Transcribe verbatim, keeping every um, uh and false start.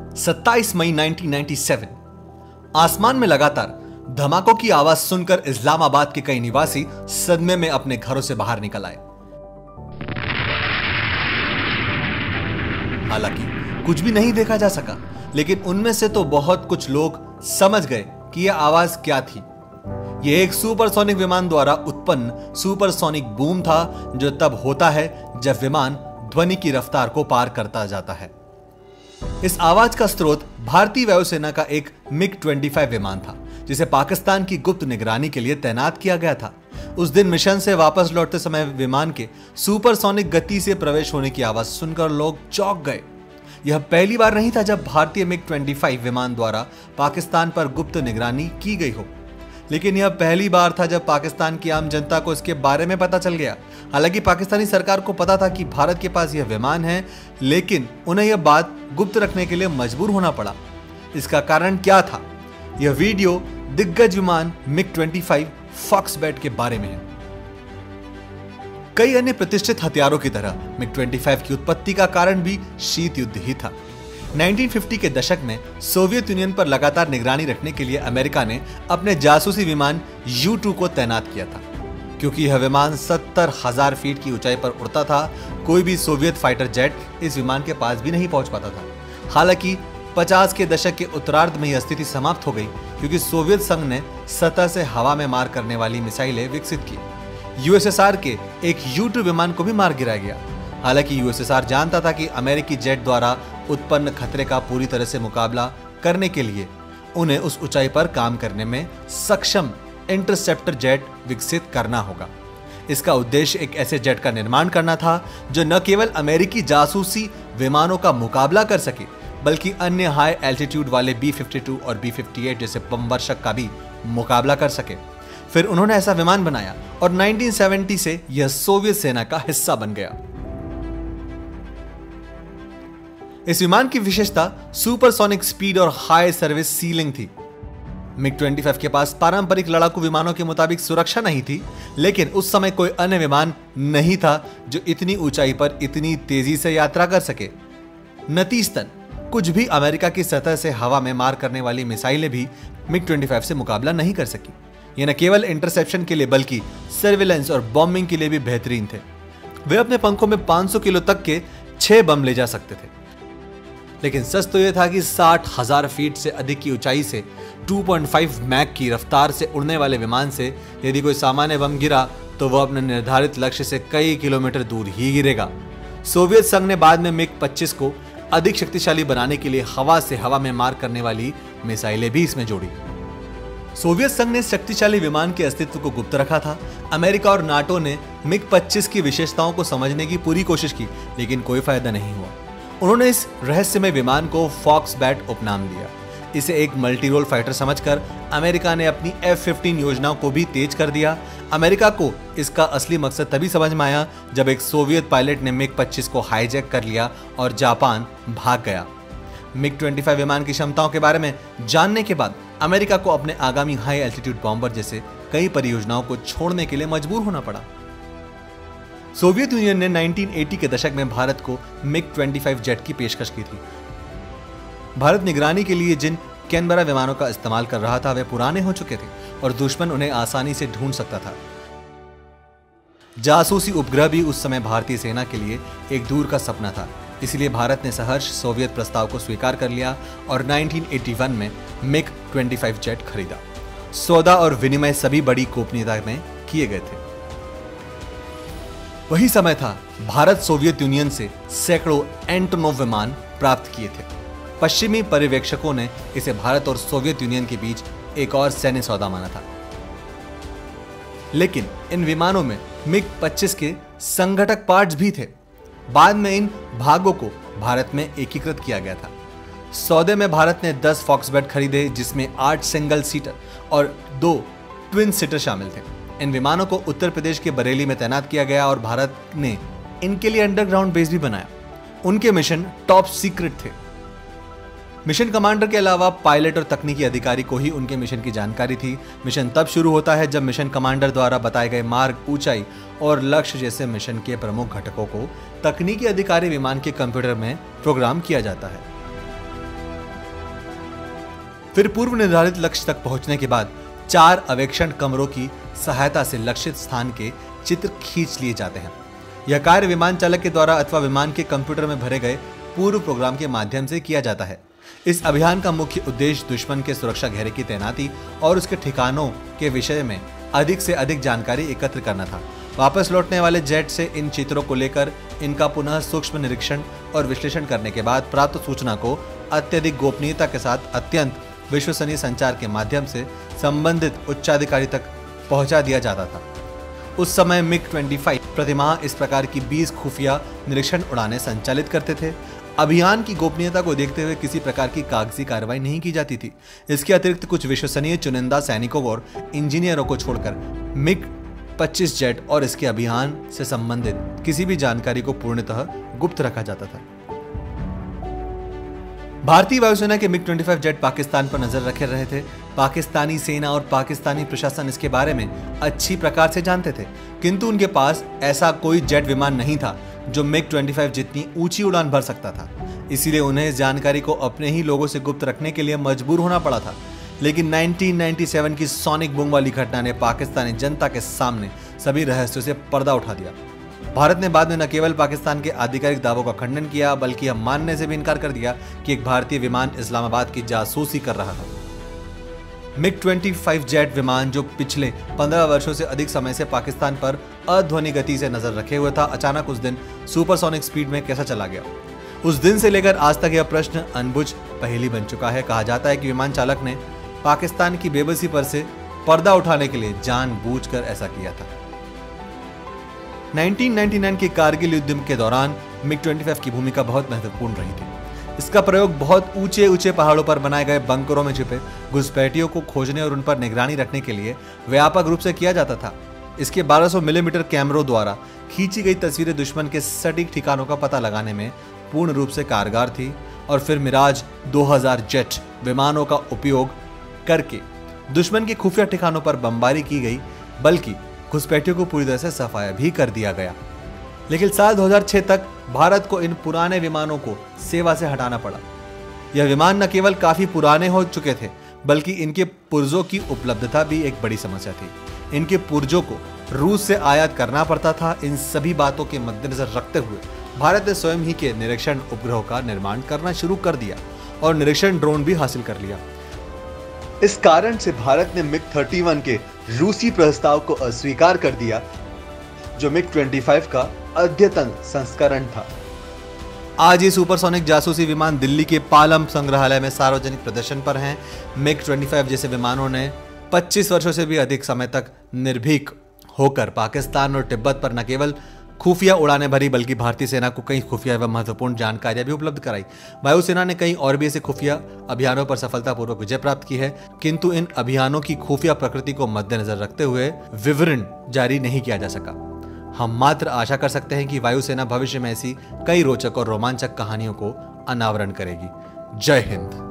सत्ताईस मई उन्नीस सौ सत्तानवे। आसमान में लगातार धमाकों की आवाज सुनकर इस्लामाबाद के कई निवासी सदमे में अपने घरों से बाहर निकल आए। हालांकि कुछ भी नहीं देखा जा सका, लेकिन उनमें से तो बहुत कुछ लोग समझ गए कि यह आवाज क्या थी। यह एक सुपरसोनिक विमान द्वारा उत्पन्न सुपरसोनिक बूम था, जो तब होता है जब विमान ध्वनि की रफ्तार को पार करता जाता है। इस आवाज का स्रोत भारतीय वायुसेना का एक मिग पच्चीस विमान था, जिसे पाकिस्तान की गुप्त निगरानी के लिए तैनात किया गया था। उस दिन मिशन से वापस लौटते समय विमान के सुपरसोनिक गति से प्रवेश होने की आवाज सुनकर लोग चौंक गए। यह पहली बार नहीं था जब भारतीय मिग पच्चीस विमान द्वारा पाकिस्तान पर गुप्त निगरानी की गई हो, लेकिन यह पहली बार था जब पाकिस्तान की आम जनता को इसके बारे में पता चल गया। हालांकि पाकिस्तानी सरकार को पता था कि भारत के पास यह विमान है, लेकिन उन्हें यह बात गुप्त रखने के लिए मजबूर होना पड़ा। इसका कारण क्या था? यह वीडियो दिग्गज विमान मिग पच्चीस फॉक्सबैट के बारे में है। कई अन्य प्रतिष्ठित हथियारों की तरह मिग पच्चीस की उत्पत्ति का कारण भी शीत युद्ध ही था। उन्नीस सौ पचास के दशक में सोवियत यूनियन पर लगातार निगरानी रखने के लिए अमेरिका ने अपने जासूसी विमान यू टू को तैनात किया था। क्योंकि यह विमान सत्तर हजार फीट की ऊंचाई पर उड़ता था, कोई भी सोवियत फाइटर जेट इस विमान के पास भी नहीं पहुंच पाता था। हालांकि पचास के दशक के उत्तरार्ध में यह स्थिति समाप्त हो गई, क्योंकि सोवियत संघ ने सतह से हवा में मार करने वाली मिसाइलें विकसित की। यूएसएसआर के एक यू टू विमान को भी मार गिराया गया। हालांकि यूएसएसआर जानता था कि अमेरिकी जेट द्वारा उत्पन्न खतरे का पूरी तरह से मुकाबला करने के लिए उन्हें उस ऊंचाई पर काम करने में सक्षम इंटरसेप्टर जेट विकसित करना होगा। इसका उद्देश्य एक ऐसे जेट का निर्माण करना था जो न केवल अमेरिकी जासूसी विमानों का मुकाबला कर सके, बल्कि अन्य हाई एल्टीट्यूड वाले बी फिफ्टी टू और बी फिफ्टी एट जैसे बमवर्षक का भी मुकाबला कर सके। फिर उन्होंने ऐसा विमान बनाया और उन्नीस सौ सत्तर से यह सोवियत सेना का हिस्सा बन गया। इस विमान की विशेषता सुपरसोनिक स्पीड और हाई सर्विस सीलिंग थी। मिग पच्चीस के पास पारंपरिक लड़ाकू विमानों के मुताबिक सुरक्षा नहीं थी, लेकिन उस समय कोई अन्य विमान नहीं था जो इतनी ऊंचाई पर इतनी तेजी से यात्रा कर सके। नतीजतन कुछ भी अमेरिका की सतह से हवा में मार करने वाली मिसाइलें भी मिग पच्चीस से मुकाबला नहीं कर सकी। ये न केवल इंटरसेप्शन के लिए बल्कि सर्विलेंस और बॉम्बिंग के लिए भी बेहतरीन थे। वे अपने पंखों में पाँच सौ किलो तक के छह बम ले जा सकते थे। लेकिन सच तो यह था कि साठ हजार फीट से अधिक की ऊंचाई से दो पॉइंट पाँच मैक की रफ्तार से उड़ने वाले विमान से यदि कोई सामान्य बम गिरा तो वह अपने निर्धारित लक्ष्य से कई किलोमीटर दूर ही गिरेगा। सोवियत संघ ने बाद में मिग पच्चीस को अधिक शक्तिशाली बनाने के लिए हवा से हवा में मार करने वाली मिसाइलें भी इसमें जोड़ी। सोवियत संघ ने शक्तिशाली विमान के अस्तित्व को गुप्त रखा था। अमेरिका और नाटो ने मिग पच्चीस की विशेषताओं को समझने की पूरी कोशिश की, लेकिन कोई फायदा नहीं हुआ। उन्होंने इस रहस्यमय विमान को फॉक्सबैट उपनाम दिया। इसे एक मल्टी रोल फाइटर समझकर अमेरिका ने अपनी एफ फिफ्टीन योजनाओं को भी तेज कर दिया। अमेरिका को इसका असली मकसद तभी समझ में आया जब एक सोवियत पायलट ने मिग पच्चीस को हाईजैक कर लिया और जापान भाग गया। मिग पच्चीस विमान की क्षमताओं के बारे में जानने के बाद अमेरिका को अपने आगामी हाई एल्टीट्यूड बॉम्बर जैसे कई परियोजनाओं को छोड़ने के लिए मजबूर होना पड़ा। सोवियत यूनियन ने उन्नीस सौ अस्सी के दशक में भारत को मिग पच्चीस जेट की पेशकश की थी। भारत निगरानी के लिए जिन कैनबरा विमानों का इस्तेमाल कर रहा था वे पुराने हो चुके थे और दुश्मन उन्हें आसानी से ढूंढ सकता था। जासूसी उपग्रह भी उस समय भारतीय सेना के लिए एक दूर का सपना था। इसलिए भारत ने सहर्ष सोवियत प्रस्ताव को स्वीकार कर लिया और उन्नीस सौ इक्यासी में मिग पच्चीस जेट खरीदा। सौदा और विनिमय सभी बड़ी गोपनीयता में किए गए थे। वही समय था भारत सोवियत यूनियन से सैकड़ों एंटोनोव विमान प्राप्त किए थे। पश्चिमी पर्यवेक्षकों ने इसे भारत और सोवियत यूनियन के बीच एक और सैन्य सौदा माना था। लेकिन इन विमानों में मिग पच्चीस के संघटक पार्ट्स भी थे। बाद में इन भागों को भारत में एकीकृत किया गया था। सौदे में भारत ने दस फॉक्सबैट खरीदे, जिसमें आठ सिंगल सीटर और दो ट्विन सीटर शामिल थे। इन विमानों को उत्तर प्रदेश के बरेली में तैनात किया गया और भारत ने इनके लिए अंडरग्राउंड बेस भी बनाया। उनके मिशन टॉप सीक्रेट थे। मिशन कमांडर के अलावा पायलट और तकनीकी अधिकारी को ही उनके मिशन की जानकारी थी। मिशन तब शुरू होता है जब मिशन कमांडर द्वारा बताए गए मार्ग, ऊंचाई और लक्ष्य जैसे मिशन के प्रमुख घटकों को तकनीकी अधिकारी विमान के कंप्यूटर में प्रोग्राम किया जाता है। फिर पूर्व निर्धारित लक्ष्य तक पहुंचने के बाद चार अवेक्षण कमरों की सहायता से लक्षित स्थान के चित्र खींच लिए जाते हैं। यह कार्य विमान चालक के द्वारा अथवा विमान के कंप्यूटर में भरे गए पूर्व प्रोग्राम के माध्यम से किया जाता है। इस अभियान का मुख्य उद्देश्य दुश्मन के सुरक्षा घेरे की तैनाती और उसके ठिकानों के विषय में अधिक से अधिक जानकारी एकत्र करना था। वापस लौटने वाले जेट से इन चित्रों को लेकर इनका पुनः सूक्ष्म निरीक्षण और विश्लेषण करने के बाद प्राप्त सूचना को अत्यधिक गोपनीयता के साथ अत्यंत विश्वसनीय संचार के माध्यम से संबंधित उच्चाधिकारी तक पहुंचा दिया जाता था। उस समय मिग पच्चीस प्रतिमाह इस प्रकार की बीस खुफिया निरीक्षण उड़ानें संचालित करते थे। अभियान की गोपनीयता को देखते हुए किसी प्रकार की कागजी कार्रवाई नहीं की जाती थी। इसके अतिरिक्त कुछ विश्वसनीय चुनिंदा सैनिकों और इंजीनियरों को छोड़कर मिग पच्चीस जेट और इसके अभियान से संबंधित किसी भी जानकारी को पूर्णतः गुप्त रखा जाता था। भारतीय वायुसेना के मिग पच्चीस जेट पाकिस्तान पर नजर रखे रहे थे। पाकिस्तानी सेना और पाकिस्तानी प्रशासन इसके बारे में अच्छी प्रकार से जानते थे, किंतु उनके पास ऐसा कोई जेट विमान नहीं था जो मिग पच्चीस जितनी ऊंची उड़ान भर सकता था। इसीलिए उन्हें इस जानकारी को अपने ही लोगों से गुप्त रखने के लिए मजबूर होना पड़ा था। लेकिन उन्नीस सौ सत्तानवे की सोनिक बूम वाली घटना ने पाकिस्तानी जनता के सामने सभी रहस्यों से पर्दा उठा दिया। भारत ने बाद में न केवल पाकिस्तान के आधिकारिक दावों का खंडन किया, बल्कि यह मानने से भी इनकार कर दिया कि एक भारतीय विमान इस्लामाबाद की जासूसी कर रहा था। मिग पच्चीस जेट विमान, जो पिछले पंद्रह वर्षों से अधिक समय से पाकिस्तान पर अध्वनि गति से नजर रखे हुए था, अचानक उस दिन सुपरसोनिक स्पीड में कैसा चला गया। उस दिन से लेकर आज तक यह प्रश्न अनबुझ पहेली बन चुका है। कहा जाता है कि विमान चालक ने पाकिस्तान की बेबसी पर से पर्दा उठाने के लिए जानबूझकर ऐसा किया था। उन्नीस सौ निन्यानवे के कारगिल युद्ध के दौरान मिग पच्चीस की भूमिका बहुत महत्वपूर्ण रही थी। इसका प्रयोग बहुत ऊंचे ऊंचे पहाड़ों पर बनाए गए बंकरों में छिपे घुसपैठियों को खोजने और उन पर निगरानी रखने के लिए व्यापक रूप से किया जाता था। इसके बारह सौ मिलीमीटर कैमरों द्वारा खींची गई तस्वीरें दुश्मन के सटीक ठिकानों का पता लगाने में पूर्ण रूप से कारगर थी। और फिर मिराज दो हज़ार जेट विमानों का उपयोग करके दुश्मन के खुफिया ठिकानों पर बमबारी की गई, बल्कि घुसपैठियों को पूरी तरह से सफाया भी कर दिया गया। लेकिन साल दो हज़ार छह तक भारत को इन पुराने विमानों को सेवा से हटाना पड़ा। यह विमान न केवल काफी पुराने हो चुके थे, बल्कि इनके पुर्जों की उपलब्धता भी एक बड़ी समस्या थी। इनके पुर्जों को रूस से आयात करना पड़ता था। इन सभी बातों के मद्देनजर रखते हुए भारत ने स्वयं ही के निरीक्षण उपग्रहों का निर्माण करना शुरू कर दिया और निरीक्षण ड्रोन भी हासिल कर लिया। इस कारण से भारत ने मिग इकतीस के रूसी प्रस्ताव को अस्वीकार कर दिया, जो मिग पच्चीस का अद्यतन संस्करण था। आज ये सुपरसोनिक जासूसी विमान दिल्ली के पालम संग्रहालय में सार्वजनिक प्रदर्शन पर हैं। मिग पच्चीस जैसे विमानों ने पच्चीस वर्षों से भी अधिक समय तक निर्भीक होकर पाकिस्तान और तिब्बत पर न केवल खुफिया उड़ानें भरी, बल्कि भारतीय सेना को कई खुफिया एवं महत्वपूर्ण जानकारियां भी उपलब्ध कराई। वायुसेना ने कई और भी ऐसे खुफिया अभियानों पर सफलतापूर्वक विजय प्राप्त की है, किंतु इन अभियानों की खुफिया प्रकृति को मद्देनजर रखते हुए विवरण जारी नहीं किया जा सका। हम मात्र आशा कर सकते हैं कि वायुसेना भविष्य में ऐसी कई रोचक और रोमांचक कहानियों को अनावरण करेगी। जय हिंद।